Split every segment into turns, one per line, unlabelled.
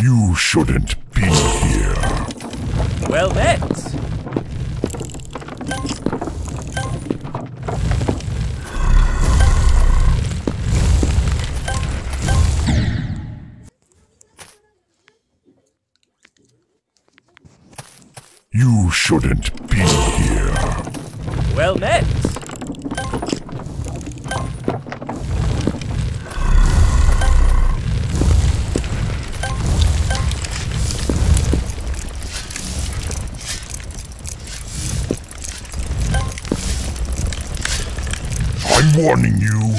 You shouldn't be here.
Well met.
You shouldn't be here.
Well met.
I'm warning you.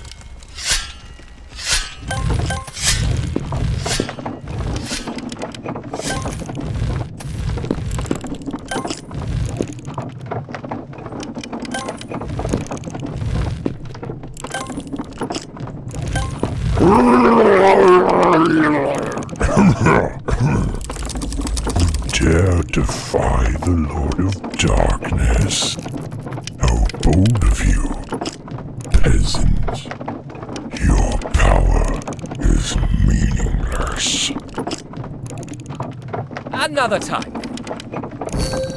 Dare defy the Lord of Darkness. How bold of you, peasant. Your power is meaningless.
Another time.